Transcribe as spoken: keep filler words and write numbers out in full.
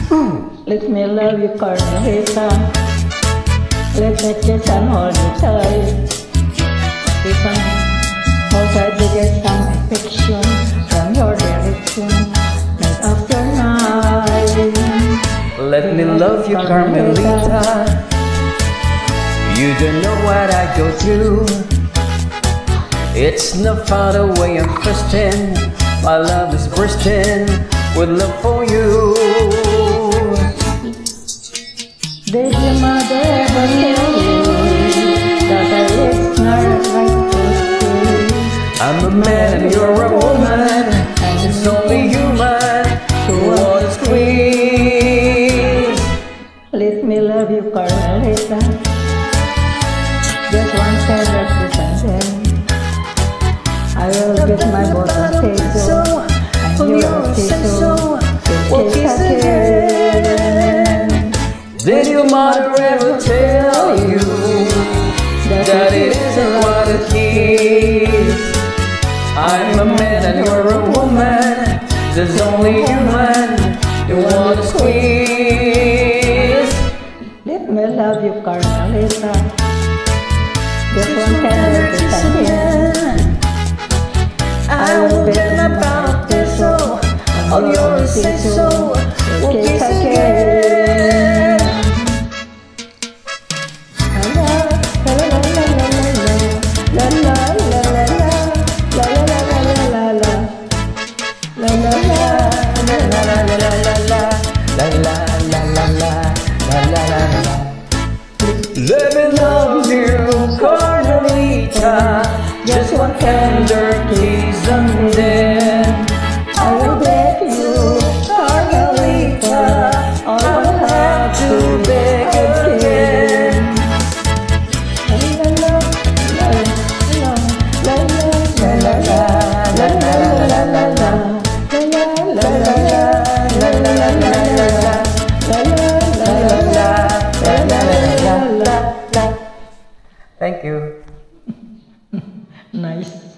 Let me love you, Carmelita. Let me kiss and hold you tight. Listen, hope I do get some affection from your direction, night after night. Let me love you, Carmelita. You don't know what I go through. It's not far away, I'm thirsting. My love is bursting with love for you. Did your mother ever tell you that I was not right to stay? I'm a man and you're a woman, and it's only human who wants to squeeze. Let me love you, Carmelita. Just one sentence to sentence. I will give my bosom say so, and you will say so. We'll kiss again. Did your mother ever tell you that it isn't what it is? I'm a man and you're a woman. There's only human you want to squeeze. Let me love you, Carmelita. Just one tender kiss again. I will bet my pound peso on your say so. We'll kiss again. Let me love you, Carmelita. Just one tender kiss and then I will beg you, Carmelita. I will have to beg again. thank you. Nice.